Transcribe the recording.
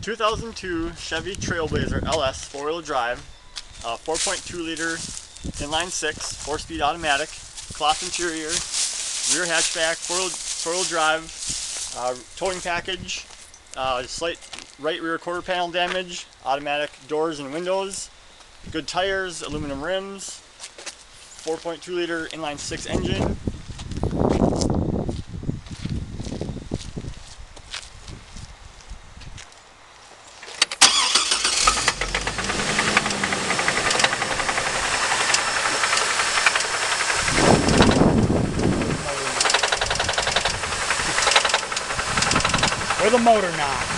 2002 Chevy Trailblazer LS 4-wheel drive, 4.2 liter inline 6, 4-speed automatic, cloth interior, rear hatchback, 4-wheel drive, towing package, slight right rear quarter panel damage, automatic doors and windows, good tires, aluminum rims, 4.2 liter inline 6 engine. With a motor knob.